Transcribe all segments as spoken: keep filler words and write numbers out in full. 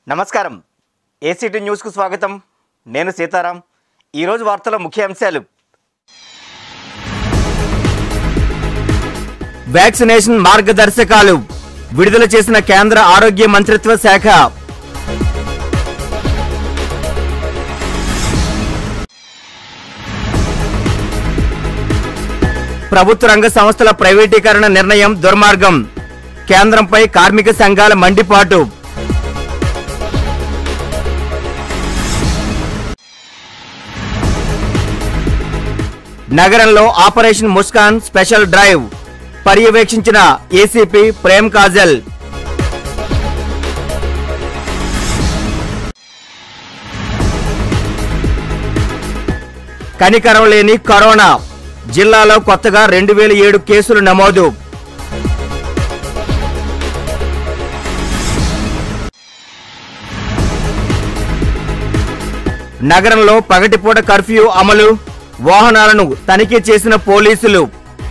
నమస్కారం ACT news కు స్వాగతం నేను సీతారాం ఈ రోజు వార్తల ముఖ్య అంశాలు వ్యాక్సినేషన్ మార్గదర్శకాలు విడుదల చేసిన కేంద్ర ఆరోగ్య మంత్రిత్వ శాఖ ప్రభుత్వ రంగ సంస్థల ప్రైవేటీకరణ నిర్ణయం దుర్మార్గం కేంద్రంపై కార్మిక సంఘాల మండిపాటు నగరంలో ఆపరేషన్ ముస్కాన్ స్పెషల్ డ్రైవ్ పర్యవేక్షించిన ఏసీపీ ప్రేమ్ కాజల్ కనికరం లేని కరోనా జిల్లాలో కొత్తగా రెండు వేల ఏడు కేసులు నమోదు నగరంలో పగటిపూట కర్ఫ్యూ అమలు వాహనాలను తనిఖీ చేసిన పోలీసులు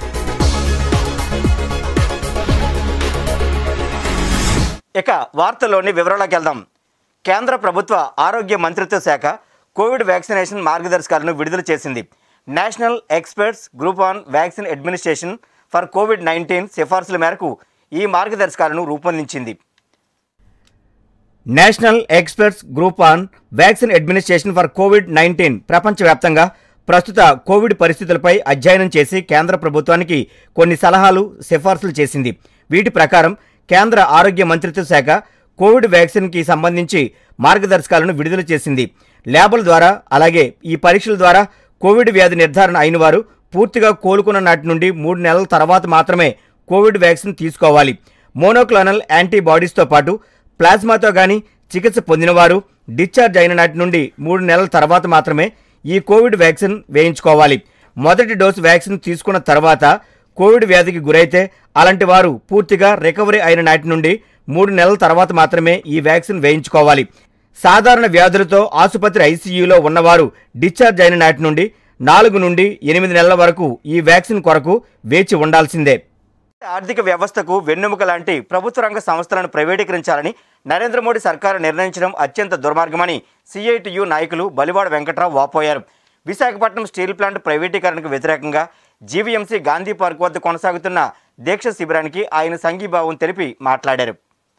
ఇక వార్తల్లోని వివరాలకు వెళ్దాం. కేంద్ర ప్రభుత్వ ఆరోగ్య మంత్రిత్వ శాఖ కోవిడ్ వ్యాక్సినేషన్ మార్గదర్శకాలను విడుదల చేసింది. National experts group on vaccine administration for COVID nineteen సిఫార్సుల మేరకు ఈ మార్గదర్శకాలను రూపొందించింది. National experts group on vaccine administration for COVID nineteen ప్రపంచవ్యాప్తంగా ప్రస్తుత కోవిడ్ పరిస్థితులపై అధ్యయనం చేసి కేంద్ర ప్రభుత్వానికి కొన్ని సలహాలు సిఫార్సులు చేసింది. వీటి ప్రకారం కేంద్ర ఆరోగ్య మంత్రిత్వ శాఖ కోవిడ్ వ్యాక్సిన్కి సంబంధించి మార్గదర్శకాలను విడుదల చేసింది. ల్యాబుల ద్వారా అలాగే ఈ పరీక్షల ద్వారా కోవిడ్ వ్యాధి నిర్ధారణ అయిన వారు పూర్తిగా కోలుకున్న నాటి నుండి మూడు నెలల తర్వాత మాత్రమే కోవిడ్ వ్యాక్సిన్ తీసుకోవాలి. మోనోక్లోనల్ యాంటీబాడీస్తో పాటు ప్లాస్మాతో కానీ చికిత్స పొందినవారు డిశ్చార్జ్ అయిన నాటి నుండి మూడు నెలల తర్వాత మాత్రమే ఈ కోవిడ్ వ్యాక్సిన్ వేయించుకోవాలి. మొదటి డోసు వ్యాక్సిన్ తీసుకున్న తర్వాత కోవిడ్ వ్యాధికి గురైతే అలాంటి వారు పూర్తిగా రికవరీ అయిన నాటి నుండి మూడు నెలల తర్వాత మాత్రమే ఈ వ్యాక్సిన్ వేయించుకోవాలి. సాధారణ వ్యాధులతో ఆసుపత్రి ఐసీయూలో ఉన్నవారు డిశ్చార్జ్ అయిన నాటి నుండి నాలుగు నుండి ఎనిమిది నెలల వరకు ఈ వ్యాక్సిన్ కొరకు వేచి ఉండాల్సిందే. ఆర్థిక వ్యవస్థకు వెన్నెముక లాంటి ప్రభుత్వ రంగ సంస్థలను ప్రైవేటీకరించాలని నరేంద్ర మోడీ సర్కారు నిర్ణయించడం అత్యంత దుర్మార్గమని సిఐటియు నాయకులు బలివాడ వెంకట్రావు వాపోయారు. విశాఖపట్నం స్టీల్ ప్లాంట్ ప్రైవేటీకరణకు వ్యతిరేకంగా జీవీఎంసీ గాంధీ పార్క్ వద్ద కొనసాగుతున్న దీక్ష శిబిరానికి ఆయన సంఘీభావం తెలిపి మాట్లాడారు.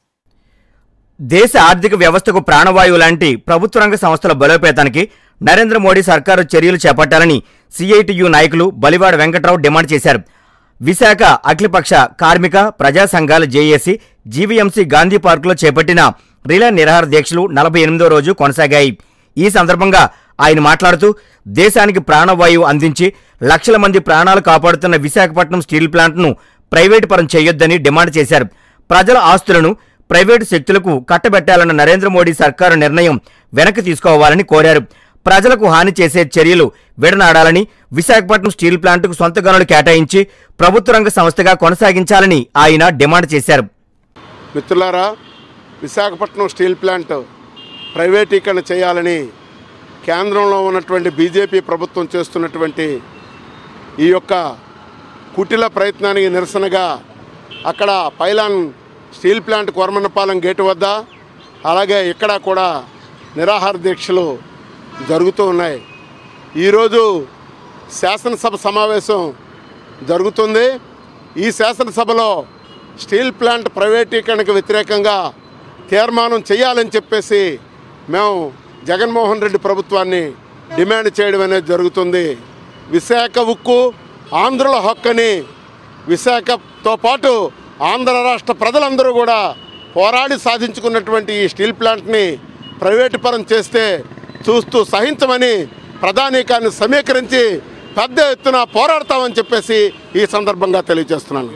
దేశ ఆర్థిక వ్యవస్థకు ప్రాణవాయువు లాంటి ప్రభుత్వ రంగ సంస్థల బలోపేతానికి నరేంద్ర మోడీ సర్కారు చర్యలు చేపట్టాలని సిఐటియు నాయకులు బలివాడ వెంకట్రావు డిమాండ్ చేశారు. విశాఖ అఖిలపక్ష కార్మిక ప్రజా సంఘాల జేఏసీ జీవీఎంసీ గాంధీ పార్కులో చేపట్టిన రిలే నిరాహార దీక్షలు నలభై ఎనిమిదో రోజు కొనసాగాయి. ఈ సందర్భంగా ఆయన మాట్లాడుతూ దేశానికి ప్రాణవాయువు అందించి లక్షల మంది ప్రాణాలు కాపాడుతున్న విశాఖపట్నం స్టీల్ ప్లాంట్ను ప్రైవేటు పరం చేయొద్దని డిమాండ్ చేశారు. ప్రజల ఆస్తులను ప్రైవేటు శక్తులకు కట్టబెట్టాలన్న నరేంద్ర మోడీ సర్కారు నిర్ణయం వెనక్కి తీసుకోవాలని కోరారు. ప్రజలకు హాని చేసే చర్యలు విడనాడాలని, విశాఖపట్నం స్టీల్ ప్లాంట్కు సొంత గనులు కేటాయించి ప్రభుత్వ రంగ సంస్థగా కొనసాగించాలని ఆయన డిమాండ్ చేశారు. మిత్రులారా, విశాఖపట్నం స్టీల్ ప్లాంట్ ప్రైవేటీకరణ చేయాలని కేంద్రంలో ఉన్నటువంటి బీజేపీ ప్రభుత్వం చేస్తున్నటువంటి ఈ యొక్క కుటిల ప్రయత్నానికి నిరసనగా అక్కడ pylon steel plant Koramannapalem gate వద్ద అలాగే ఇక్కడ కూడా నిరాహార దీక్షలు జరుగుతూ ఉన్నాయి. ఈరోజు శాసనసభ సమావేశం జరుగుతుంది. ఈ శాసనసభలో స్టీల్ ప్లాంట్ ప్రైవేటీకరణకు వ్యతిరేకంగా తీర్మానం చేయాలని చెప్పేసి మేము జగన్మోహన్ రెడ్డి ప్రభుత్వాన్ని డిమాండ్ చేయడం అనేది జరుగుతుంది. విశాఖ ఉక్కు ఆంధ్రుల హక్కని విశాఖతో పాటు ఆంధ్ర రాష్ట్ర ప్రజలందరూ కూడా పోరాడి సాధించుకున్నటువంటి ఈ స్టీల్ ప్లాంట్ని ప్రైవేటు పరం చేస్తే చూస్తూ సహించమని ప్రధానికాన్ని సమీకరించి పెద్ద ఎత్తున పోరాడతామని చెప్పేసి ఈ సందర్భంగా తెలియజేస్తున్నాను.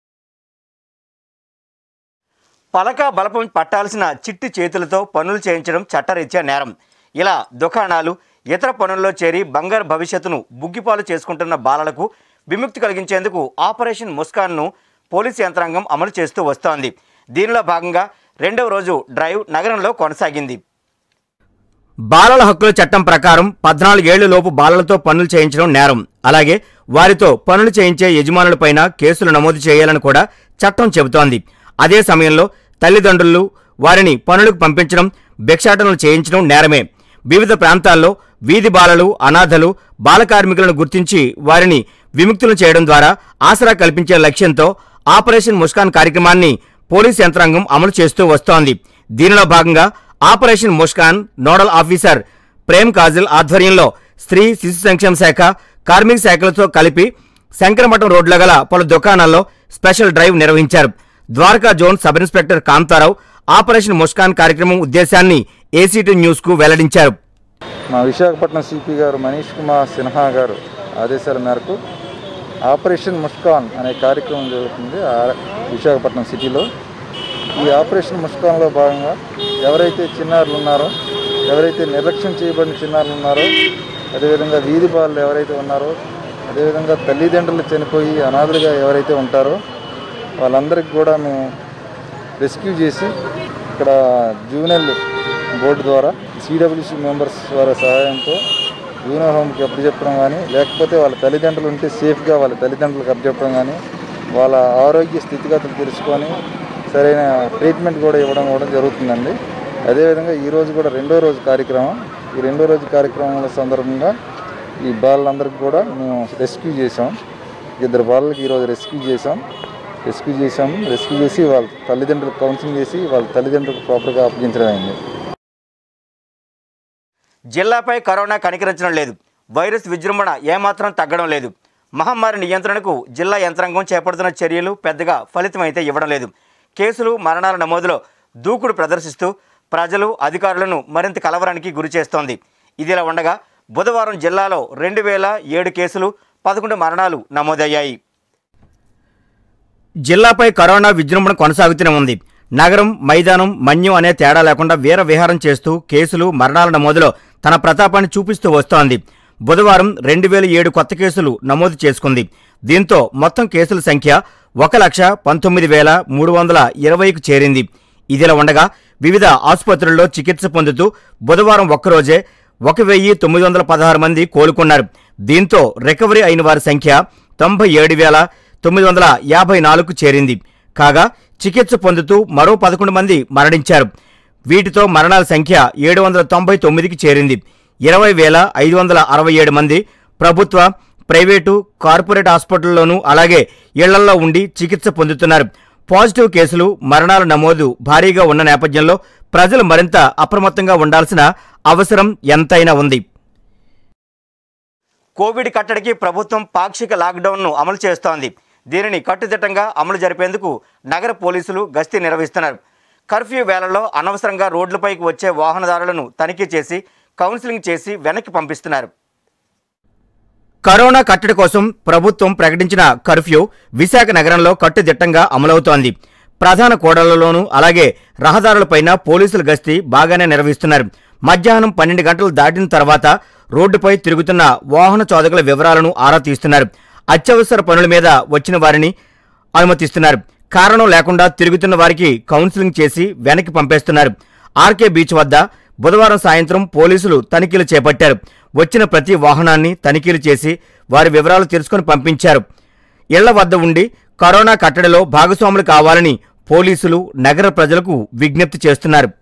పలక బలపం పట్టాల్సిన చిట్టి చేతులతో పనులు చేయించడం చట్టరీత్యా నేరం. ఇలా దుకాణాలు ఇతర పనుల్లో చేరి బంగారు భవిష్యత్తును బుగ్గిపాలు చేసుకుంటున్న బాలలకు విముక్తి కలిగించేందుకు ఆపరేషన్ ముస్కాన్ను పోలీసు యంత్రాంగం అమలు చేస్తూ వస్తోంది. దీనిలో భాగంగా రెండవ రోజు డ్రైవ్ నగరంలో కొనసాగింది. బాలల హక్కుల చట్టం ప్రకారం పద్నాలుగేళ్ల లోపు బాలలతో పనులు చేయించడం నేరం. అలాగే వారితో పనులు చేయించే యజమానులపైన కేసులు నమోదు చేయాలని కూడా చట్టం చెబుతోంది. అదే సమయంలో తల్లిదండ్రులు వారిని పనులకు పంపించడం, భిక్షాటనలు చేయించడం నేరమే. వివిధ ప్రాంతాల్లో వీధి బాలలు, అనాథలు, బాల కార్మికులను గుర్తించి వారిని విముక్తులు చేయడం ద్వారా ఆసరా కల్పించే లక్ష్యంతో ఆపరేషన్ ముస్కాన్ కార్యక్రమాన్ని పోలీస్ యంత్రాంగం అమలు చేస్తూ వస్తోంది. దీనిలో భాగంగా operation Muskaan nodal officer Prem Kajal ఆధ్వర్యంలో స్త్రీ శిశు సంక్షేమ శాఖ, కార్మిక శాఖలతో కలిపి శంకరమఠం రోడ్లో గల పలు దుకాణాల్లో స్పెషల్ డ్రైవ్ నిర్వహించారు. Dwaraka zone sub inspector Kantharao operation Muskaan కార్యక్రమం ఉద్దేశాన్ని ఏసీటీ న్యూస్ కు వెల్లడించారు. మా విశాఖపట్నం సిపి గారు మనీష్ కుమార్ సిన్హా గారు ఆదేశాల మేరకు ఆపరేషన్ ముస్కాన్ అనే కార్యక్రమం జరుగుతుంది విశాఖపట్నం సిటీలో. ఈ ఆపరేషన్ ముస్కాన్లో భాగంగా ఎవరైతే చిన్నారులు ఉన్నారో, ఎవరైతే నిర్లక్ష్యం చేయబడిన చిన్నారులు ఉన్నారో, అదేవిధంగా వీధి బాలలు ఎవరైతే ఉన్నారో, అదేవిధంగా తల్లిదండ్రులు చనిపోయి అనాథలుగా ఎవరైతే ఉంటారో వాళ్ళందరికీ కూడా మేము రెస్క్యూ చేసి ఇక్కడ జూనియర్ బోర్డు ద్వారా సిడబ్ల్యూసి మెంబర్స్ వారి సహాయంతో జూనియర్ హోమ్కి అప్పచెప్పడం కానీ, లేకపోతే వాళ్ళ తల్లిదండ్రులు ఉంటే సేఫ్గా వాళ్ళ తల్లిదండ్రులకు అప్పచెప్పడం కానీ, వాళ్ళ ఆరోగ్య స్థితిగతులు తెలుసుకొని సరైన ట్రీట్మెంట్ కూడా ఇవ్వడం కూడా జరుగుతుందండి. అదేవిధంగా ఈరోజు కూడా రెండో రోజు కార్యక్రమం. ఈ రెండో రోజు కార్యక్రమాల సందర్భంగా ఈ బాలలందరికీ కూడా మేము రెస్క్యూ చేసాం. ఇద్దరు బాలలకి ఈరోజు రెస్క్యూ చేసాం రెస్క్యూ చేసాం రెస్క్యూ చేసి వాళ్ళ తల్లిదండ్రులకు కౌన్సిలింగ్ చేసి వాళ్ళ తల్లిదండ్రులకు ప్రాపర్గా అప్పగించడం అయింది. జిల్లాపై కరోనా కనికరించడం లేదు. వైరస్ విజృంభణ ఏమాత్రం తగ్గడం లేదు. మహమ్మారి నియంత్రణకు జిల్లా యంత్రాంగం చేపడుతున్న చర్యలు పెద్దగా ఫలితమైతే ఇవ్వడం లేదు. కేసులు, మరణాల నమోదులో దూకుడు ప్రదర్శిస్తూ ప్రజలు, అధికారులను మరింత కలవరానికి గురి చేస్తోంది. ఇదిలా ఉండగా బుధవారం జిల్లాలో రెండు వేల ఏడు కేసులు, పదకొండు మరణాలు నమోదయ్యాయి. జిల్లాపై కరోనా విజృంభణ కొనసాగుతూనే ఉంది. నగరం, మైదానం, మన్యం అనే తేడా లేకుండా వీర విహారం చేస్తూ కేసులు, మరణాల నమోదులో తన ప్రతాపాన్ని చూపిస్తూ వస్తోంది. బుధవారం రెండు వేల ఏడు కొత్త కేసులు నమోదు చేసుకుంది. దీంతో మొత్తం కేసుల సంఖ్య ఒక లక్ష పంతొమ్మిది వేల మూడు వందల ఇరవైకు చేరింది. ఇదిలా ఉండగా వివిధ ఆసుపత్రుల్లో చికిత్స పొందుతూ బుధవారం ఒక్కరోజే ఒక వెయ్యి తొమ్మిది వందల పదహారు మంది కోలుకున్నారు. దీంతో రికవరీ అయిన వారి సంఖ్య తొంభై ఏడు వేల తొమ్మిది వందల యాభై నాలుగుకు చేరింది. కాగా చికిత్స పొందుతూ మరో పదకొండు మంది మరణించారు. వీటితో మరణాల సంఖ్య ఏడు వందల తొంభై తొమ్మిదికి చేరింది. ఇరవై వేల ఐదు వందల అరవై ఏడు మంది ప్రభుత్వ, ప్రైవేటు, కార్పొరేట్ హాస్పిటల్లోనూ అలాగే ఇళ్లల్లో ఉండి చికిత్స పొందుతున్నారు. పాజిటివ్ కేసులు, మరణాల నమోదు భారీగా ఉన్న నేపథ్యంలో ప్రజలు మరింత అప్రమత్తంగా ఉండాల్సిన అవసరం ఎంతైనా ఉంది. కోవిడ్ కట్టడికి ప్రభుత్వం పాక్షిక లాక్డౌన్ను అమలు చేస్తోంది. దీనిని కట్టుదిట్టంగా అమలు జరిపేందుకు నగర పోలీసులు గస్తీ నిర్వహిస్తున్నారు. కర్ఫ్యూ వేళల్లో అనవసరంగా రోడ్లపైకి వచ్చే వాహనదారులను తనిఖీ చేసి కౌన్సిలింగ్ చేసి వెనక్కి పంపిస్తున్నారు. కరోనా కట్టడి కోసం ప్రభుత్వం ప్రకటించిన కర్ఫ్యూ విశాఖ నగరంలో కట్టుదిట్టంగా అమలవుతోంది. ప్రధాన కూడళ్లలోనూ అలాగే రహదారులపైన పోలీసులు గస్తీ బాగానే నిర్వహిస్తున్నారు. మధ్యాహ్నం పన్నెండు గంటలు దాటిన తర్వాత రోడ్డుపై తిరుగుతున్న వాహన చోదకుల వివరాలను ఆరా తీస్తున్నారు. అత్యవసర పనుల మీద వచ్చిన వారిని అనుమతిస్తున్నారు. కారణం లేకుండా తిరుగుతున్న వారికి కౌన్సిలింగ్ చేసి వెనక్కి పంపేస్తున్నారు. ఆర్కే బీచ్ వద్ద బుధవారం సాయంత్రం పోలీసులు తనిఖీలు చేపట్టారు. వచ్చిన ప్రతి వాహనాన్ని తనిఖీలు చేసి వారి వివరాలు తెలుసుకుని పంపించారు. ఇళ్ల వద్ద ఉండి కరోనా కట్టడిలో భాగస్వాములు కావాలని పోలీసులు నగర ప్రజలకు విజ్ఞప్తి చేస్తున్నారు.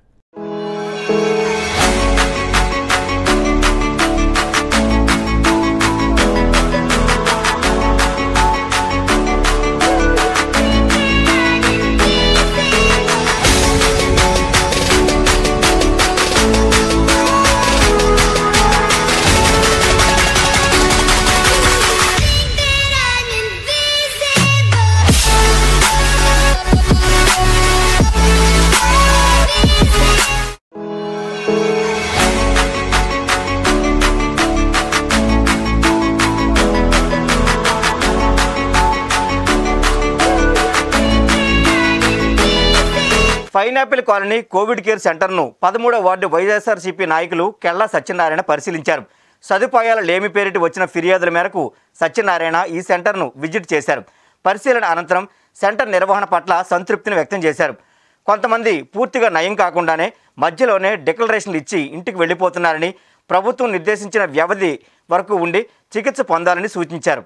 పైనాపిల్ కాలనీ కోవిడ్ కేర్ సెంటర్ను పదమూడవ వార్డు వైఎస్ఆర్సీపీ నాయకులు కెల్లా సత్యనారాయణ పరిశీలించారు. సదుపాయాల లేమి పేరిటి వచ్చిన ఫిర్యాదుల మేరకు సత్యనారాయణ ఈ సెంటర్ను విజిట్ చేశారు. పరిశీలన అనంతరం సెంటర్ నిర్వహణ పట్ల సంతృప్తిని వ్యక్తం చేశారు. కొంతమంది పూర్తిగా నయం కాకుండానే మధ్యలోనే డిక్లరేషన్లు ఇచ్చి ఇంటికి వెళ్లిపోతున్నారని, ప్రభుత్వం నిర్దేశించిన వ్యవధి వరకు ఉండి చికిత్స పొందాలని సూచించారు.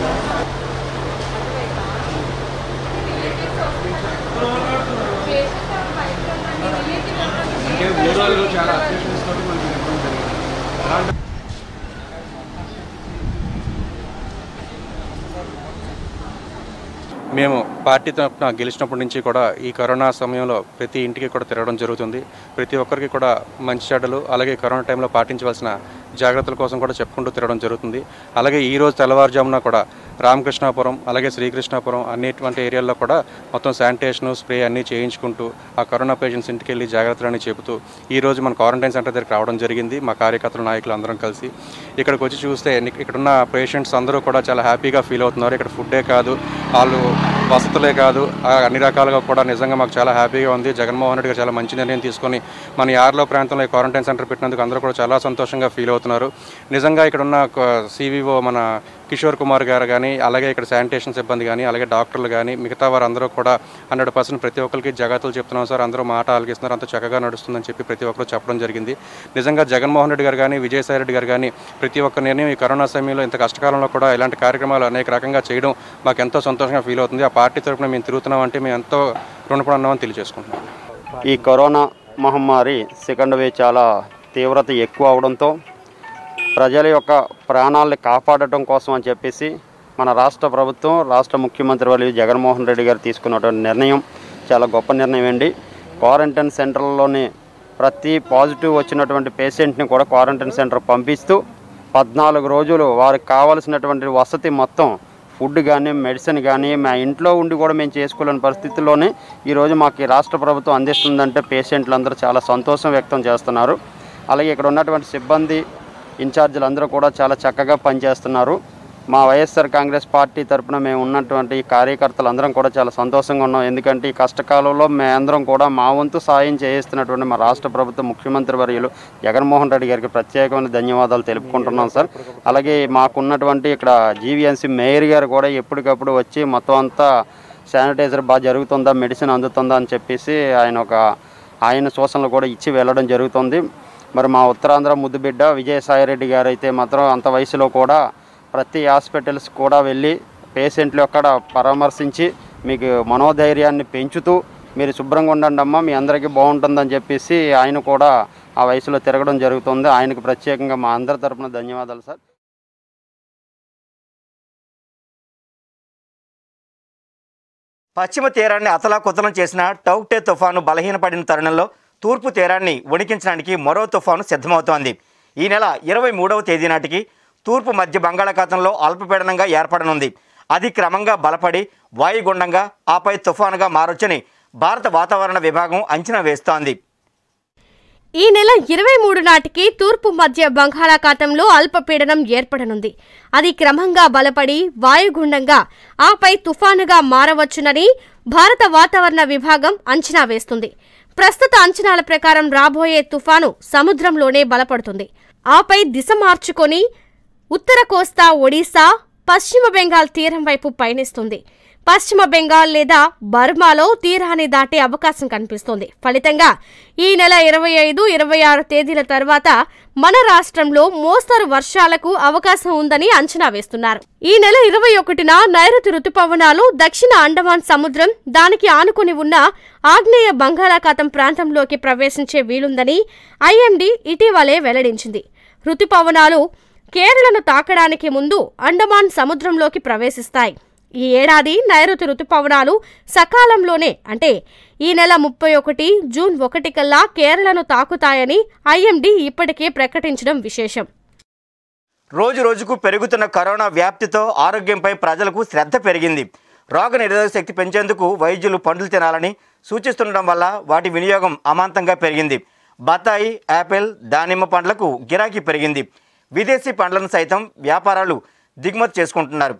మేము పార్టీ తరఫున గెలిచినప్పటి నుంచి కూడా ఈ కరోనా సమయంలో ప్రతి ఇంటికి కూడా తిరగడం జరుగుతుంది. ప్రతి ఒక్కరికి కూడా మంచి చెడ్డలు అలాగే కరోనా టైంలో పాటించవలసిన జాగ్రత్తల కోసం కూడా చెప్పుకుంటూ తిరగడం జరుగుతుంది. అలాగే ఈరోజు తెల్లవారుజామున కూడా రామకృష్ణాపురం అలాగే శ్రీకృష్ణాపురం అన్నిటువంటి ఏరియాల్లో కూడా మొత్తం శానిటేషన్ స్ప్రే అన్నీ చేయించుకుంటూ ఆ కరోనా పేషెంట్స్ ఇంటికి వెళ్ళి జాగ్రత్తలని చెబుతూ ఈరోజు మన క్వారంటైన్ సెంటర్ దగ్గరికి రావడం జరిగింది. మా కార్యకర్తలు నాయకులు అందరం కలిసి ఇక్కడికి వచ్చి చూస్తే ఇక్కడున్న పేషెంట్స్ అందరూ కూడా చాలా హ్యాపీగా ఫీల్ అవుతున్నారు. ఇక్కడ ఫుడ్డే కాదు, వాళ్ళు వసతులే కాదు, అన్ని రకాలుగా కూడా నిజంగా మాకు చాలా హ్యాపీగా ఉంది. జగన్మోహన్ రెడ్డి గారు చాలా మంచి నిర్ణయం తీసుకొని మన యార్లో ప్రాంతంలో ఈ క్వారంటైన్ సెంటర్ పెట్టినందుకు అందరూ కూడా చాలా సంతోషంగా ఫీల్ అవుతున్నారు. నిజంగా ఇక్కడ ఉన్న సివిఓ మన కిషోర్ కుమార్ గారు కానీ అలాగే ఇక్కడ శానిటేషన్ సిబ్బంది కానీ అలాగే డాక్టర్లు కానీ మిగతా వారు అందరూ కూడా హండ్రెడ్ పర్సెంట్ ప్రతి ఒక్కరికి జాగ్రత్తలు చెప్తున్నాం సార్, అందరూ మాట ఆలకిస్తున్నారు, అంత చక్కగా నడుస్తుందని చెప్పి ప్రతి ఒక్కరు చెప్పడం జరిగింది. నిజంగా జగన్మోహన్ రెడ్డి గారు కానీ విజయసాయి రెడ్డి గారు కానీ ప్రతి ఒక్క నిర్ణయం ఈ కరోనా సమయంలో ఇంత కష్టకాలంలో కూడా ఇలాంటి కార్యక్రమాలు అనేక రకంగా చేయడం మాకు ఎంతో సంతోషంగా ఫీల్ అవుతుంది. ఆ పార్టీ తరఫున మేము తిరుగుతున్నామంటే మేము ఎంతో రుణపడి ఉన్నామని తెలియజేసుకుంటున్నాం. ఈ కరోనా మహమ్మారి సెకండ్ వేవ్ చాలా తీవ్రత ఎక్కువ అవడంతో ప్రజల యొక్క ప్రాణాలని కాపాడటం కోసం అని చెప్పేసి మన రాష్ట్ర ప్రభుత్వం రాష్ట్ర ముఖ్యమంత్రి వర్యులు జగన్మోహన్ రెడ్డి గారు తీసుకున్నటువంటి నిర్ణయం చాలా గొప్ప నిర్ణయం అండి. క్వారంటైన్ సెంటర్లోని ప్రతి పాజిటివ్ వచ్చినటువంటి పేషెంట్ని కూడా క్వారంటైన్ సెంటర్ పంపిస్తూ పద్నాలుగు రోజులు వారికి కావాల్సినటువంటి వసతి మొత్తం ఫుడ్ కానీ మెడిసిన్ కానీ మా ఇంట్లో ఉండి కూడా మేము చేసుకోలేని పరిస్థితుల్లోనే ఈరోజు మాకు రాష్ట్ర ప్రభుత్వం అందిస్తుందంటే పేషెంట్లు అందరూ చాలా సంతోషం వ్యక్తం చేస్తున్నారు. అలాగే ఇక్కడ ఉన్నటువంటి సిబ్బంది ఇన్ఛార్జీలు అందరూ కూడా చాలా చక్కగా పనిచేస్తున్నారు. మా వైఎస్ఆర్ కాంగ్రెస్ పార్టీ తరఫున మేము ఉన్నటువంటి కార్యకర్తలు అందరం కూడా చాలా సంతోషంగా ఉన్నాం. ఎందుకంటే ఈ కష్టకాలంలో మేమందరం కూడా మా వంతు సాయం చేయిస్తున్నటువంటి మా రాష్ట్ర ప్రభుత్వ ముఖ్యమంత్రి వర్యులు జగన్మోహన్ రెడ్డి గారికి ప్రత్యేకమైన ధన్యవాదాలు తెలుపుకుంటున్నాం సార్. అలాగే మాకున్నటువంటి ఇక్కడ జీవీఎంసీ మేయర్ గారు కూడా ఎప్పటికప్పుడు వచ్చి మొత్తం అంతా శానిటైజర్ బాగా జరుగుతుందా, మెడిసిన్ అందుతుందా అని చెప్పేసి ఆయన ఒక ఆయన సూచనలు కూడా ఇచ్చి వెళ్ళడం జరుగుతుంది. మరి మా ఉత్తరాంధ్ర ముద్దుబిడ్డ విజయసాయి రెడ్డి గారు అయితే మాత్రం అంత వయసులో కూడా ప్రతి హాస్పిటల్స్ కూడా వెళ్ళి పేషెంట్లు అక్కడ పరామర్శించి మీకు మనోధైర్యాన్ని పెంచుతూ మీరు శుభ్రంగా ఉండండి అమ్మా, మీ అందరికీ బాగుంటుందని చెప్పేసి ఆయన కూడా ఆ వయసులో తిరగడం జరుగుతుంది. ఆయనకు ప్రత్యేకంగా మా అందరి తరఫున ధన్యవాదాలు సార్. పశ్చిమ తీరాన్ని అతలాకుతలం చేసిన టౌక్టే తుఫాను బలహీనపడిన తరుణంలో తూర్పు తీరాన్ని వణికించడానికి మరో తుఫాను సిద్ధమవుతోంది. ఈ నెల ఇరవై మూడవ తేదీ నాటికి తూర్పు మధ్య బంగాళాఖాతంలో అల్పపీడనంగా ఏర్పడనుంది. అది క్రమంగా బలపడి వాయుగుండంగా ఆపై తుఫానుగా మారొచ్చని భారత వాతావరణ విభాగం అంచనా వేస్తోంది. ఈ నెల ఇరవై మూడు నాటికి తూర్పు మధ్య బంగాళాఖాతంలో అల్పపీడనం ఏర్పడనుంది. అది క్రమంగా బలపడి వాయుగుండంగా ఆపై తుఫానుగా మారవచ్చునని భారత వాతావరణ విభాగం అంచనా వేస్తుంది. ప్రస్తుత అంచనాల ప్రకారం రాబోయే తుఫాను సముద్రంలోనే బలపడుతుంది. ఆపై దిశ మార్చుకొని ఉత్తర కోస్తా, ఒడిశా, పశ్చిమ బెంగాల్ తీరం వైపు పయనిస్తుంది. పశ్చిమ బెంగాల్ లేదా బర్మాలో తీరాన్ని దాటే అవకాశం కనిపిస్తోంది. ఫలితంగా ఈ నెల ఇరవై ఐదు ఇరవై ఆరు తేదీల తర్వాత మన రాష్ట్రంలో మోస్తరు వర్షాలకు అవకాశం ఉందని అంచనా వేస్తున్నారు. ఈ నెల ఇరవై ఒకటిన నైరుతి రుతుపవనాలు దక్షిణ అండమాన్ సముద్రం, దానికి ఆనుకుని ఉన్న ఆగ్నేయ బంగాళాఖాతం ప్రాంతంలోకి ప్రవేశించే వీలుందని ఐఎండీ ఇటీవలే వెల్లడించింది. రుతుపవనాలు కేరళను తాకడానికి ముందు అండమాన్ సముద్రంలోకి ప్రవేశిస్తాయి. ఈ ఏడాది నైరుతి రుతుపవనాలు సకాలంలోనే అంటే ఈ నెల ముప్పై ఒకటి జూన్ ఒకటి కల్లా కేరళను తాకుతాయని ఐఎండీ ఇప్పటికే ప్రకటించడం విశేషం. రోజు రోజుకు పెరుగుతున్న కరోనా వ్యాప్తితో ఆరోగ్యంపై ప్రజలకు శ్రద్ధ పెరిగింది. రోగ నిరోధక శక్తి పెంచేందుకు వైద్యులు పండ్లు తినాలని సూచిస్తుండడం వల్ల వాటి వినియోగం అమాంతంగా పెరిగింది. బత్తాయి, యాపిల్, దానిమ్మ పండ్లకు గిరాకీ పెరిగింది. విదేశీ పండ్లను సైతం వ్యాపారాలు దిగుమతి చేసుకుంటున్నారు.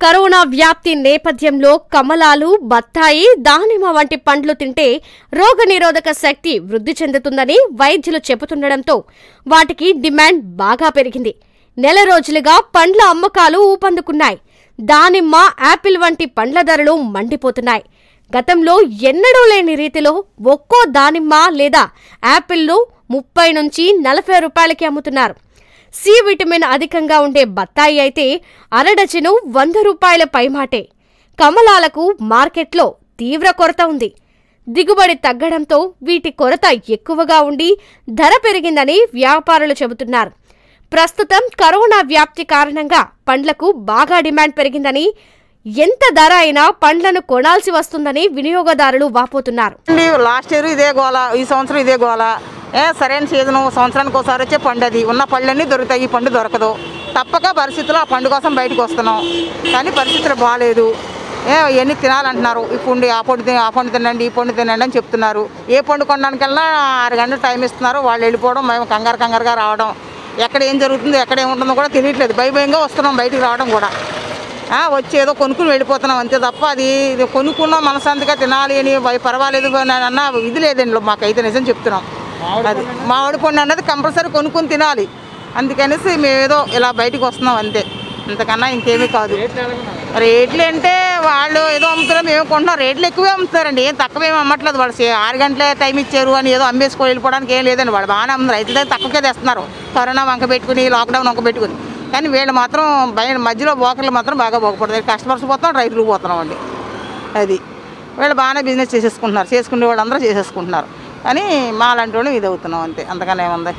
కరోనా వ్యాప్తి నేపథ్యంలో కమలాలు, బత్తాయి, దానిమ్మ వంటి పండ్లు తింటే రోగనిరోధక శక్తి వృద్ధి చెందుతుందని వైద్యులు చెబుతుండటంతో వాటికి డిమాండ్ బాగా పెరిగింది. నెల రోజులుగా పండ్ల అమ్మకాలు ఊపందుకున్నాయి. దానిమ్మ, యాపిల్ వంటి పండ్ల ధరలు మండిపోతున్నాయి. గతంలో ఎన్నడూ లేని రీతిలో ఒక్కో దానిమ్మ లేదా యాపిల్ను ముప్పై నుంచి నలభై రూపాయలకి అమ్ముతున్నారు. సి విటమిన్ అధికంగా ఉండే బత్తాయి అయితే అరడజను వంద రూపాయల పైమాటే. కమలాలకు మార్కెట్లో తీవ్ర కొరత ఉంది. దిగుబడి తగ్గడంతో వీటి కొరత ఎక్కువగా ఉండి ధర పెరిగిందని వ్యాపారులు చెబుతున్నారు. ప్రస్తుతం కరోనా వ్యాప్తి కారణంగా పండ్లకు బాగా డిమాండ్ పెరిగిందని, ఎంత ధర అయినా పండ్లను కొనాల్సి వస్తుందని వినియోగదారులు వాపోతున్నారు. లాస్ట్ ఇయర్ ఇదే గోల, ఈ సంవత్సరం ఇదే గోల. ఏ సరైన సీజను సంవత్సరానికి ఒకసారి వచ్చే పండు, అది ఉన్న పళ్ళన్నీ దొరుకుతాయి, ఈ పండు దొరకదు. తప్పక పరిస్థితుల్లో ఆ పండు కోసం బయటకు వస్తున్నాం, కానీ పరిస్థితులు బాగాలేదు. ఏ ఎన్ని తినాలంటున్నారు, ఈ పండు ఆ పండు ఆ పండు తినండి, ఈ పండు తినండి అని చెప్తున్నారు. ఏ పండు కొనడానికల్లా ఆరు గంటలు టైం ఇస్తున్నారు. వాళ్ళు వెళ్ళిపోవడం, మేము కంగారు కంగారుగా రావడం, ఎక్కడ ఏం జరుగుతుందో ఎక్కడ ఏముంటుందో కూడా తెలియట్లేదు. భయ భయంగా వస్తున్నాం బయటికి రావడం కూడా. వచ్చి ఏదో కొనుక్కుని వెళ్ళిపోతున్నాం అంతే తప్ప అది కొనుక్కున్న మనశాంతిగా తినాలి అని పర్వాలేదు అన్న ఇది లేదండి మాకైతే, నిజం చెప్తున్నాం. అది మామిడి పండు అన్నది కంపల్సరీ కొనుక్కొని తినాలి, అందుకనేసి మేము ఏదో ఇలా బయటకు వస్తున్నాం అంతే, అంతకన్నా ఇంకేమీ కాదు. రేట్లు అంటే వాళ్ళు ఏదో అమ్ముతున్నారు, మేము కొంటున్నాం. రేట్లు ఎక్కువే అమ్ముతారండి, ఏం తక్కువేమీ అమ్మట్లేదు. వాళ్ళు ఆరు గంటలే టైం ఇచ్చారు అని ఏదో అమ్మేసుకొని వెళ్ళిపోవడానికి ఏం లేదండి. వాళ్ళు బాగానే అమ్ముతారు, రైతుల దగ్గర తక్కువకే తెస్తున్నారు. కరోనా వంక పెట్టుకుని, లాక్డౌన్ వంక పెట్టుకుని. కానీ వీళ్ళు మాత్రం బయట మధ్యలో బోకర్లు మాత్రం బాగా బోగపడుతుంది. కస్టమర్స్ పోతాం, రైతులు పోతున్నాం అండి. అది వీళ్ళు బాగానే బిజినెస్ చేసేసుకుంటున్నారు, చేసుకునే వాళ్ళు అందరూ చేసేసుకుంటున్నారు. కానీ మా లాంటి వాళ్ళు ఇది అవుతున్నాం అంతే, అంతకన్నా ఏముంది.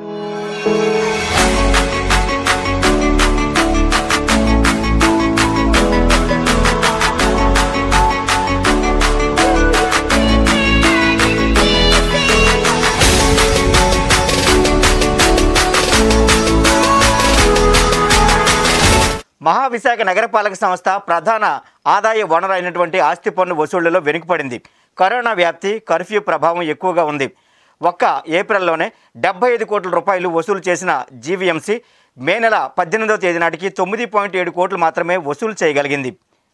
మహావిశాఖ నగరపాలక సంస్థ ప్రధాన ఆదాయ వనరు అయినటువంటి ఆస్తి పన్ను వసూళ్లలో వెనుకపడింది. కరోనా వ్యాప్తి, కర్ఫ్యూ ప్రభావం ఎక్కువగా ఉంది. ఒక్క ఏప్రిల్లోనే డెబ్బై ఐదు కోట్ల రూపాయలు వసూలు చేసిన జీవీఎంసీ మే నెల పద్దెనిమిదవ తేదీ నాటికి తొమ్మిది పాయింట్ ఏడు కోట్లు మాత్రమే వసూలు చేయగలిగింది.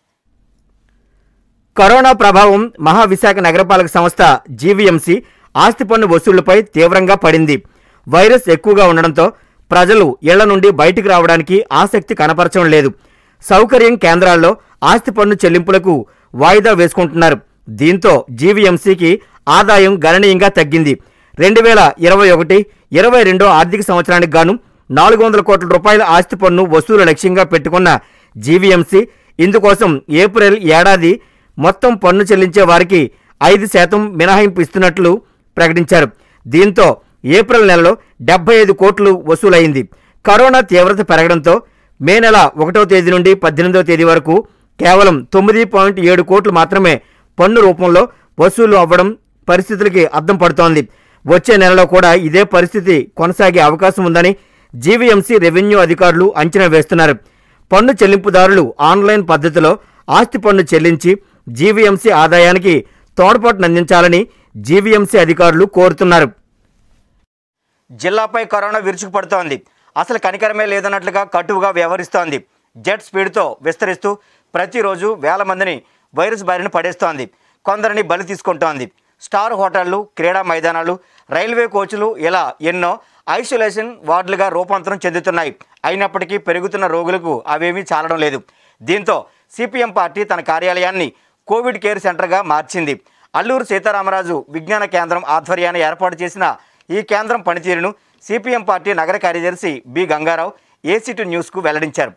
కరోనా ప్రభావం మహావిశాఖ నగరపాలక సంస్థ జీవీఎంసీ ఆస్తి పన్ను వసూళ్లపై తీవ్రంగా పడింది. వైరస్ ఎక్కువగా ఉండడంతో ప్రజలు ఇళ్ల నుండి బయటికి రావడానికి ఆసక్తి కనపరచడం లేదు. సౌకర్యం కేంద్రాల్లో ఆస్తి పన్ను చెల్లింపులకు వాయిదా వేసుకుంటున్నారు. దీంతో జీవీఎంసీకి ఆదాయం గణనీయంగా తగ్గింది. రెండు వేల ఇరవై ఒకటి ఇరవై రెండో ఆర్థిక సంవత్సరానికి గాను నాలుగు వందల కోట్ల రూపాయల ఆస్తి పన్ను వసూలు లక్ష్యంగా పెట్టుకున్న జీవీఎంసీ ఇందుకోసం ఏప్రిల్ ఏడాది మొత్తం పన్ను చెల్లించే వారికి ఐదు శాతం మినహాయింపు ఇస్తున్నట్లు ప్రకటించారు. దీంతో ఏప్రిల్ నెలలో డెబ్బై ఐదు కోట్లు వసూలైంది. కరోనా తీవ్రత పెరగడంతో మే నెల ఒకటో తేదీ నుండి పద్దెనిమిదవ తేదీ వరకు కేవలం తొమ్మిది పాయింట్ ఏడు కోట్లు మాత్రమే పన్ను రూపంలో వసూలు అవ్వడం పరిస్థితులకి అద్దం పడుతోంది. వచ్చే నెలలో కూడా ఇదే పరిస్థితి కొనసాగే అవకాశం ఉందని జీవీఎంసీ రెవెన్యూ అధికారులు అంచనా వేస్తున్నారు. పన్ను చెల్లింపుదారులు ఆన్లైన్ పద్ధతిలో ఆస్తి పన్ను చెల్లించి జీవీఎంసీ ఆదాయానికి తోడ్పాటునందించాలని జీవీఎంసీ అధికారులు కోరుతున్నారు. జిల్లాపై కరోనా విరుచుకుపడుతోంది. అసలు కనికరమే లేదన్నట్లుగా కటువుగా వ్యవహరిస్తోంది. జెట్ స్పీడ్తో విస్తరిస్తూ ప్రతిరోజు వేల మందిని వైరస్ బారిన పడేస్తోంది. కొందరిని బలి తీసుకుంటోంది. స్టార్ హోటళ్లు, క్రీడా మైదానాలు, రైల్వే కోచ్లు ఇలా ఎన్నో ఐసోలేషన్ వార్డులుగా రూపాంతరం చెందుతున్నాయి. అయినప్పటికీ పెరుగుతున్న రోగులకు అవేమీ చాలడం లేదు. దీంతో సిపిఎం పార్టీ తన కార్యాలయాన్ని కోవిడ్ కేర్ సెంటర్గా మార్చింది. అల్లూరు సీతారామరాజు విజ్ఞాన కేంద్రం ఆధ్వర్యాన్ని ఏర్పాటు చేసిన ఈ కేంద్రం పనితీరును సిపిఎం పార్టీ నగర కార్యదర్శి బి గంగారావు ఏసీటీ న్యూస్కు వెల్లడించారు.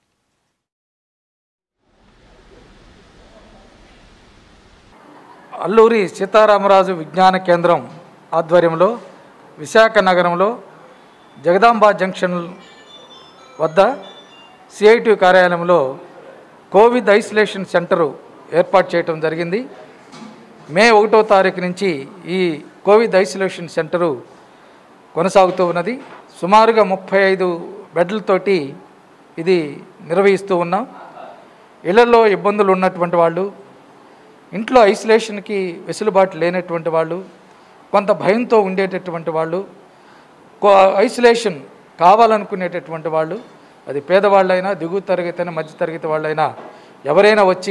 అల్లూరి సీతారామరాజు విజ్ఞాన కేంద్రం ఆధ్వర్యంలో విశాఖ నగరంలో జగదాంబ జంక్షన్ వద్ద సిఐటి కార్యాలయంలో కోవిడ్ ఐసోలేషన్ సెంటరు ఏర్పాటు చేయడం జరిగింది. మే ఒకటో తారీఖు నుంచి ఈ కోవిడ్ ఐసోలేషన్ సెంటరు కొనసాగుతూ ఉన్నది. సుమారుగా ముప్పై ఐదు బెడ్లతోటి ఇది నిర్వహిస్తూ ఉన్నాం. ఇళ్లలో ఇబ్బందులు ఉన్నటువంటి వాళ్ళు, ఇంట్లో ఐసోలేషన్కి వెసులుబాటు లేనటువంటి వాళ్ళు, కొంత భయంతో ఉండేటటువంటి వాళ్ళు, ఐసోలేషన్ కావాలనుకునేటటువంటి వాళ్ళు, అది పేదవాళ్ళైనా, దిగువ తరగతి అయినా, మధ్య తరగతి వాళ్ళైనా ఎవరైనా వచ్చి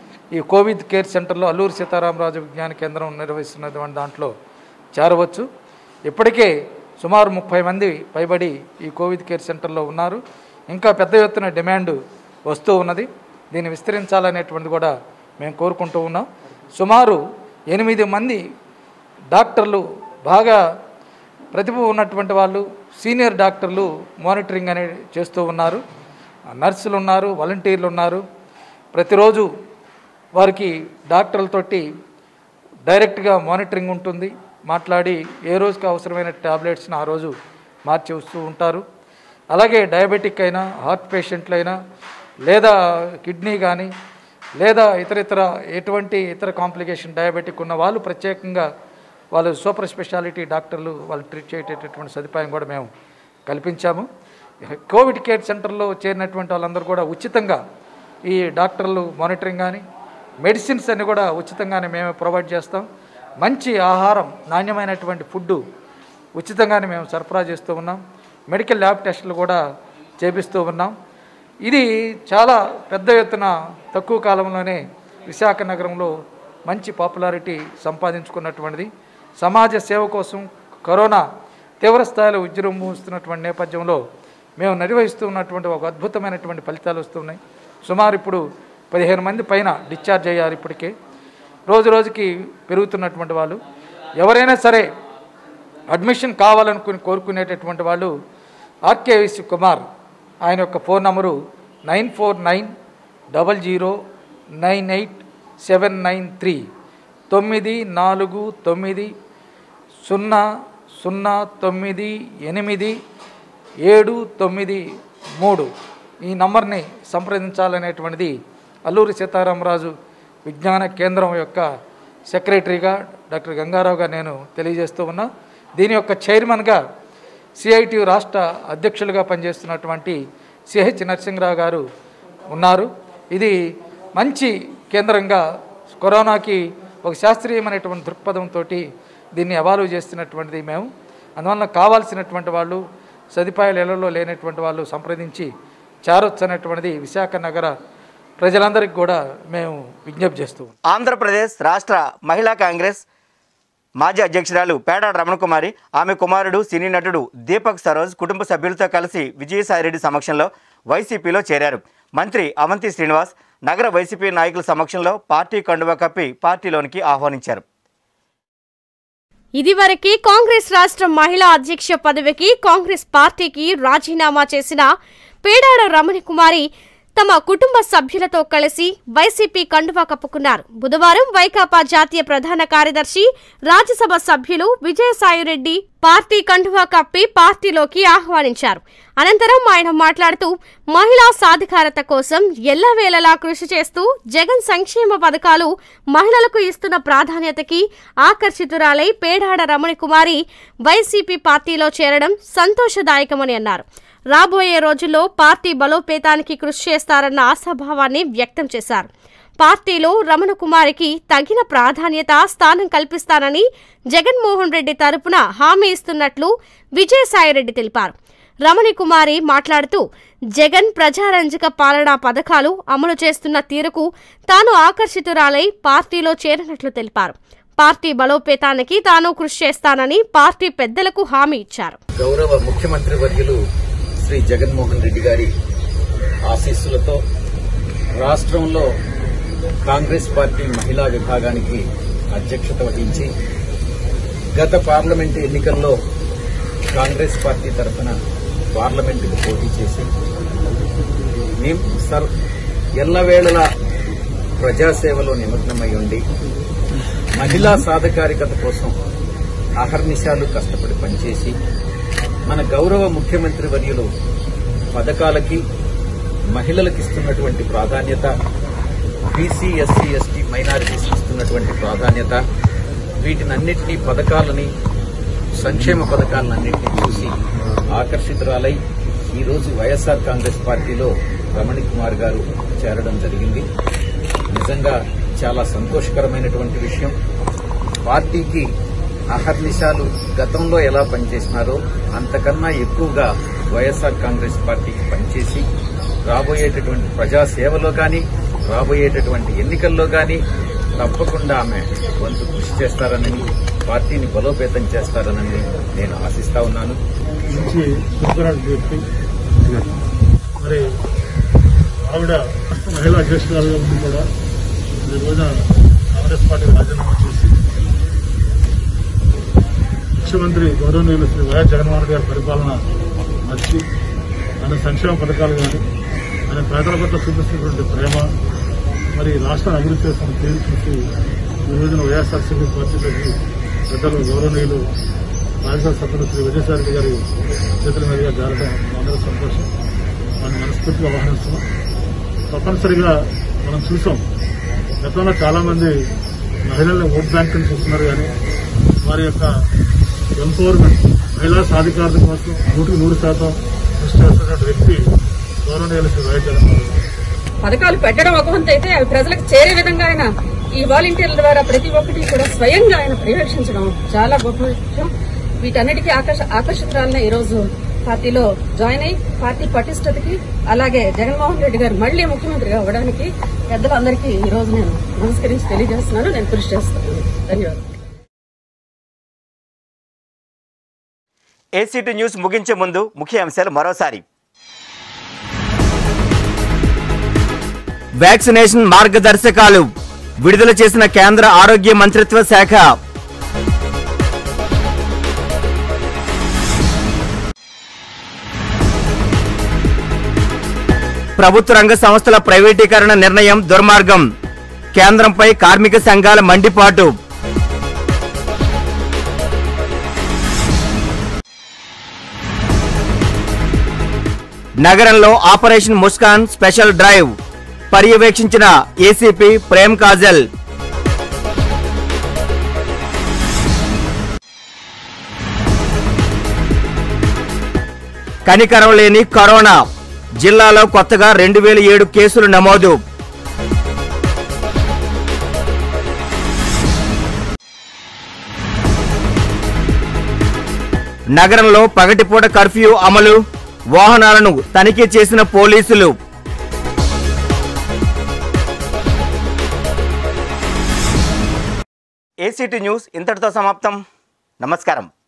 ఈ కోవిడ్ కేర్ సెంటర్లో అల్లూరి సీతారామరాజు విజ్ఞాన కేంద్రం నిర్వహిస్తున్నటువంటి దాంట్లో చేరవచ్చు. ఇప్పటికే సుమారు ముప్పై మంది పైబడి ఈ కోవిడ్ కేర్ సెంటర్లో ఉన్నారు. ఇంకా పెద్ద ఎత్తున డిమాండ్ వస్తూ ఉన్నది. దీన్ని విస్తరించాలనేటువంటిది కూడా మేము కోరుకుంటూ ఉన్నాం. సుమారు ఎనిమిది మంది డాక్టర్లు, బాగా ప్రతిభ ఉన్నటువంటి వాళ్ళు, సీనియర్ డాక్టర్లు మానిటరింగ్ అనేది చేస్తూ ఉన్నారు. నర్సులు ఉన్నారు, వాలంటీర్లు ఉన్నారు. ప్రతిరోజు వారికి డాక్టర్లతోటి డైరెక్ట్గా మానిటరింగ్ ఉంటుంది. మాట్లాడి ఏ రోజుకి అవసరమైన ట్యాబ్లెట్స్ని ఆ రోజు మార్చి వస్తూ ఉంటారు. అలాగే డయాబెటిక్ అయినా, హార్ట్ పేషెంట్లు అయినా, లేదా కిడ్నీ కానీ, లేదా ఇతర ఇతర ఎటువంటి ఇతర కాంప్లికేషన్ డయాబెటిక్ ఉన్న వాళ్ళు ప్రత్యేకంగా వాళ్ళు సూపర్ స్పెషాలిటీ డాక్టర్లు వాళ్ళు ట్రీట్ చేసేటటువంటి సదుపాయం కూడా మేము కల్పించాము. కోవిడ్ కేర్ సెంటర్లో చేరినటువంటి వాళ్ళందరూ కూడా ఉచితంగా ఈ డాక్టర్లు మానిటరింగ్ కానీ, మెడిసిన్స్ అన్ని కూడా ఉచితంగానే మేమే ప్రొవైడ్ చేస్తాం. మంచి ఆహారం, నాణ్యమైనటువంటి ఫుడ్డు ఉచితంగానే మేము సరఫరా చేస్తూ ఉన్నాం. మెడికల్ ల్యాబ్ టెస్టులు కూడా చేపిస్తూ ఉన్నాం. ఇది చాలా పెద్ద ఎత్తున తక్కువ కాలంలోనే విశాఖ నగరంలో మంచి పాపులారిటీ సంపాదించుకున్నటువంటిది. సమాజ సేవ కోసం కరోనా తీవ్ర స్థాయిలో విజృంభిస్తున్నటువంటి నేపథ్యంలో మేము నిర్వహిస్తూ ఉన్నటువంటి ఒక అద్భుతమైనటువంటి ఫలితాలు వస్తున్నాయి. సుమారు ఇప్పుడు పదిహేను మంది పైన డిశ్చార్జ్ అయ్యారు. ఇప్పటికే రోజు రోజుకి పెరుగుతున్నటువంటి వాళ్ళు. ఎవరైనా సరే అడ్మిషన్ కావాలనుకుని కోరుకునేటటువంటి వాళ్ళు ఆర్కేవిసి కుమార్, ఆయన యొక్క phone number nine four nine double zero nine eight seven nine three తొమ్మిది నాలుగు తొమ్మిది సున్నా సున్నా తొమ్మిది ఎనిమిది ఏడు తొమ్మిది మూడు ఈ నంబర్ని సంప్రదించాలనేటువంటిది అల్లూరి సీతారామరాజు విజ్ఞాన కేంద్రం యొక్క సెక్రటరీగా డాక్టర్ గంగారావుగా నేను తెలియజేస్తూ ఉన్నా. దీని యొక్క చైర్మన్గా సిఐటి రాష్ట్ర అధ్యక్షులుగా పనిచేస్తున్నటువంటి సిహెచ్ నరసింహరావు గారు ఉన్నారు. ఇది మంచి కేంద్రంగా కరోనాకి ఒక శాస్త్రీయమైనటువంటి దృక్పథంతో దీన్ని అవాల్వ్ చేస్తున్నటువంటిది మేము. అందువలన కావాల్సినటువంటి వాళ్ళు, సదుపాయాలు ఇళ్లలో లేనటువంటి వాళ్ళు సంప్రదించి చేరొచ్చు అనేటువంటిది విశాఖ నగర ప్రజలందరికీ కూడా మేము విజ్ఞప్తి చేస్తూ ఉన్నాం. ఆంధ్రప్రదేశ్ రాష్ట్ర మహిళా కాంగ్రెస్ మాజీ అధ్యక్షురాలు పేడాడ రమణకుమారి, ఆమె కుమారుడు సినీ నటుడు దీపక్ సరోజ్ కుటుంబ సభ్యులతో కలిసి విజయసాయిరెడ్డి సమక్షంలో వైసీపీలో చేరారు. మంత్రి అవంతి శ్రీనివాస్ నగర వైసీపీ నాయకుల సమక్షంలో పార్టీ కండువా కప్పి పార్టీలోనికి ఆహ్వానించారు. ఇదివరకే కాంగ్రెస్ రాష్ట్ర మహిళా అధ్యక్ష పదవికి కాంగ్రెస్ పార్టీకి రాజీనామా చేసిన పేడాడ రమణకుమారి తమ కుటుంబ సభ్యులతో కలిసి వైసీపీ కండువా కప్పుకున్నారు. బుధవారం వైకాపా జాతీయ ప్రధాన కార్యదర్శి, రాజ్యసభ సభ్యులు విజయసాయిరెడ్డి పార్టీ కండువా కప్పి పార్టీలోకి ఆహ్వానించారు. అనంతరం ఆయన మాట్లాడుతూ మహిళా సాధికారత కోసం ఎల్లవేళలా కృషి చేస్తూ జగన్ సంక్షేమ పథకాలు మహిళలకు ఇస్తున్న ప్రాధాన్యతకి ఆకర్షితురాలై పేడాడ రమణకుమారి వైసీపీ పార్టీలో చేరడం సంతోషదాయకమని అన్నారు. రాబోయే రోజుల్లో పార్టీ బలోపేతానికి కృషి చేస్తారన్న ఆశాభావాన్ని వ్యక్తం చేశారు. పార్టీలో రమణకుమారికి తగిన ప్రాధాన్యత, స్థానం కల్పిస్తానని జగన్మోహన్ రెడ్డి తరపున హామీ ఇస్తున్నట్లు విజయసాయిరెడ్డి తెలిపారు. రమణకుమారి మాట్లాడుతూ జగన్ ప్రజారంజక పాలనా పథకాలు అమలు చేస్తున్న తీరుకు తాను ఆకర్షితురాలై పార్టీలో చేరినట్లు తెలిపారు. పార్టీ బలోపేతానికి తాను కృషి చేస్తానని పార్టీ పెద్దలకు హామీ ఇచ్చారు. గౌరవ ముఖ్యమంత్రి వర్యులు శ్రీ జగన్మోహన్ రెడ్డి గారి ఆశీస్సులతో రాష్ట్రంలో కాంగ్రెస్ పార్టీ మహిళా విభాగానికి అధ్యక్షత వహించి గత పార్లమెంటు ఎన్నికల్లో కాంగ్రెస్ పార్టీ తరఫున పార్లమెంటుకు పోటీ చేసి ఎల్లవేళలా ప్రజాసేవలో నిమగ్నమై ఉండి మహిళా సాధికారికత కోసం అహర్నిశాలు కష్టపడి పనిచేసి మన గౌరవ ముఖ్యమంత్రి వర్యులు పథకాలకి మహిళలకు ఇస్తున్నటువంటి ప్రాధాన్యత, బీసీ ఎస్సీ ఎస్టీ మైనారిటీస్ ఇస్తున్నటువంటి ప్రాధాన్యత, వీటినన్నింటినీ పథకాలని సంక్షేమ పథకాలన్నింటినీ చూసి ఆకర్షితురాలై ఈరోజు వైఎస్ఆర్ కాంగ్రెస్ పార్టీలో రమణకుమార్ గారు చేరడం జరిగింది. నిజంగా చాలా సంతోషకరమైనటువంటి విషయం. పార్టీకి అహర్నిశాలు గతంలో ఎలా పనిచేసినారో అంతకన్నా ఎక్కువగా వైఎస్ఆర్ కాంగ్రెస్ పార్టీకి పనిచేసి రాబోయేటటువంటి ప్రజాసేవలో కానీ రాబోయేటటువంటి ఎన్నికల్లో కానీ తప్పకుండా ఆమె వంతు కృషి చేస్తారని, పార్టీని బలోపేతం చేస్తారని నేను ఆశిస్తా ఉన్నాను. మరి ఆవిడ మహిళా అధ్యక్షురాలుగా ఉండి కూడా ఈ రోజున కాంగ్రెస్ పార్టీ రాజీనామా చేసి ముఖ్యమంత్రి గౌరవనీయులు శ్రీ వైఎస్ జగన్మోహన్ గారి పరిపాలన నచ్చి ఆయన సంక్షేమ పథకాలు కానీ ఆయన పేదల పట్ల చూపిస్తున్నటువంటి ప్రేమ, మరి రాష్ట్రాన్ని అభివృద్ధి చేస్తున్న తీరు చూసి ఈ రోజున వైఎస్ఆర్సీపీ పార్టీలోకి పెద్దలు గౌరవనీయులు రాజ్యసభ సభ్యులు శ్రీ విజయసాయి గారి చేతుల మీదుగా జరగడం అందరూ సంతోషం. మనం మనస్ఫూర్తిగా ఆహ్వానిస్తున్నాం. తప్పనిసరిగా మనం చూసాం, గతంలో చాలా మంది మహిళల్ని ఓట్ బ్యాంకుని చూస్తున్నారు, కానీ వారి యొక్క ఎంపవర్మెంట్, మహిళా సాధికారత కోసం నూటికి నూరు శాతం కృషి చేస్తున్న వ్యక్తి గౌరవనీయులు శ్రీ వైఎస్ జగన్మోహన్. పథకాలు పెట్టడం ఒక వంతు అయితే అవి ప్రజలకు చేరే విధంగా ఆయన ఈ వాలంటీర్ల ద్వారా ప్రతి ఒక్కటి కూడా స్వయంగా ఆయన పర్యవేక్షించడం చాలా గొప్ప విషయం. వీటన్నిటికీ ఆకర్ష ఆకర్షితురాలనే ఈ రోజు పార్టీలో జాయిన్ అయ్యి పార్టీ పటిష్టతకి, అలాగే జగన్మోహన్ రెడ్డి గారు మళ్లీ ముఖ్యమంత్రిగా అవ్వడానికి పెద్దలందరికీ ఈ రోజు నేను నమస్కరించి తెలియజేస్తున్నాను. నేను కృషి చేస్తాను. ధన్యవాదాలు. ఏసీటీ న్యూస్ ముగించే ముందు ముఖ్య అంశాలు మరోసారి. వ్యాక్సినేషన్ మార్గదర్శకాలు విడుదల చేసిన కేంద్ర ఆరోగ్య మంత్రిత్వ శాఖ. ప్రభుత్వ రంగ సంస్థల ప్రైవేటీకరణ నిర్ణయం దుర్మార్గం, కేంద్రంపై కార్మిక సంఘాల మండిపాటు. నగరంలో ఆపరేషన్ ముస్కాన్ స్పెషల్ డ్రైవ్ పర్యవేక్షించిన ఏసీపీ ప్రేమ్ కాజల్. కనికరం లేని కరోనా, జిల్లాలో కొత్తగా రెండు వేల ఏడు కేసులు నమోదు. నగరంలో పగటిపూట కర్ఫ్యూ అమలు, వాహనాలను తనిఖీ చేసిన పోలీసులు. ఏసీటీ న్యూస్ ఇంతటితో సమాప్తం. నమస్కారం.